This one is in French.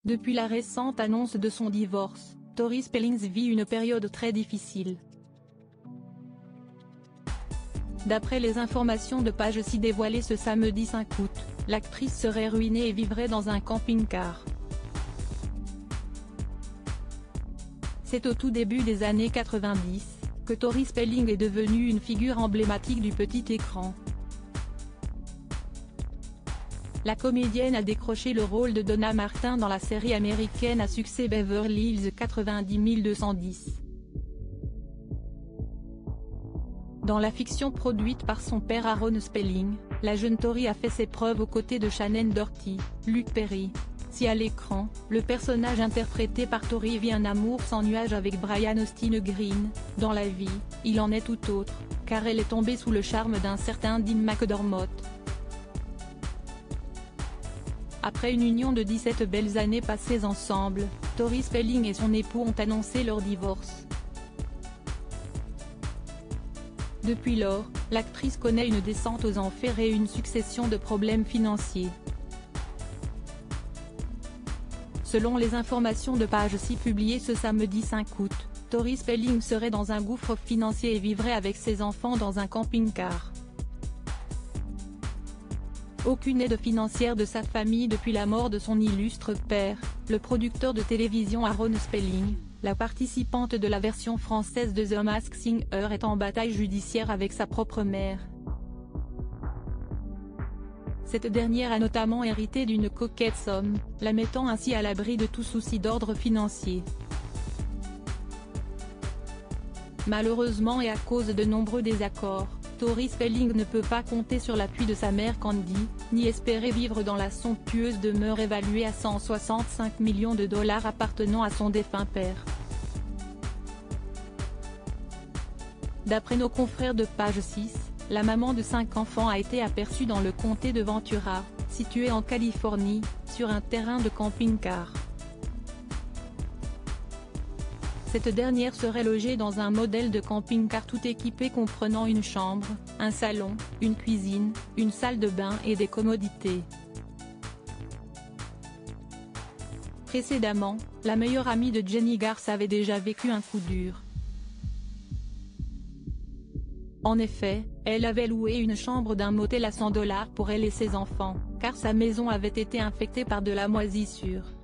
Depuis la récente annonce de son divorce, Tori Spellings vit une période très difficile. D'après les informations de Page 6 dévoilées ce samedi 5 août, l'actrice serait ruinée et vivrait dans un camping-car. C'est au tout début des années 90, que Tori Spelling est devenue une figure emblématique du petit écran. La comédienne a décroché le rôle de Donna Martin dans la série américaine à succès Beverly Hills 90210. Dans la fiction produite par son père Aaron Spelling, la jeune Tori a fait ses preuves aux côtés de Shannon Doherty, Luke Perry. Si à l'écran, le personnage interprété par Tori vit un amour sans nuage avec Brian Austin Green, dans la vie, il en est tout autre, car elle est tombée sous le charme d'un certain Dean McDermott. Après une union de 17 belles années passées ensemble, Tori Spelling et son époux ont annoncé leur divorce. Depuis lors, l'actrice connaît une descente aux enfers et une succession de problèmes financiers. Selon les informations de Page 6 publiées ce samedi 5 août, Tori Spelling serait dans un gouffre financier et vivrait avec ses enfants dans un camping-car. Aucune aide financière de sa famille depuis la mort de son illustre père, le producteur de télévision Aaron Spelling. La participante de la version française de The Masked Singer est en bataille judiciaire avec sa propre mère. Cette dernière a notamment hérité d'une coquette somme, la mettant ainsi à l'abri de tout souci d'ordre financier. Malheureusement et à cause de nombreux désaccords, Tori Spelling ne peut pas compter sur l'appui de sa mère Candy, ni espérer vivre dans la somptueuse demeure évaluée à 165 millions de dollars appartenant à son défunt père. D'après nos confrères de Page 6, la maman de 5 enfants a été aperçue dans le comté de Ventura, situé en Californie, sur un terrain de camping-car. Cette dernière serait logée dans un modèle de camping-car tout équipé comprenant une chambre, un salon, une cuisine, une salle de bain et des commodités. Précédemment, la meilleure amie de Jennie Garth avait déjà vécu un coup dur. En effet, elle avait loué une chambre d'un motel à $100 pour elle et ses enfants, car sa maison avait été infectée par de la moisissure.